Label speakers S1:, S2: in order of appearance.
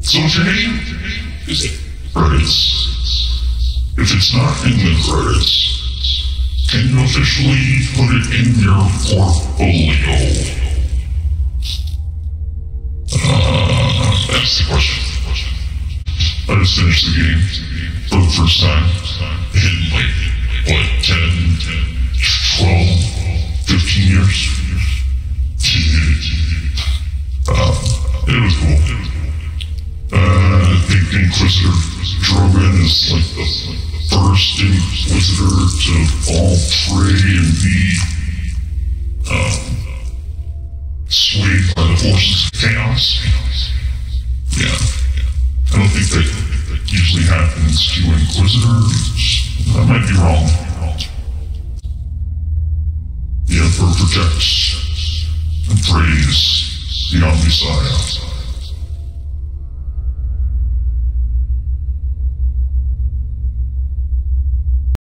S1: So if your name is in credits, if it's not in the credits, can you officially put it in your portfolio? That's the question. I just finished the game for the first time in like, what, 10, 12, 15 years? It was cool. I think Inquisitor Drogon is like the first Inquisitor to fall prey and be swayed by the forces of chaos. Yeah. I don't think that usually happens to Inquisitors. I might be wrong. The Emperor protects and prays the Omniscience.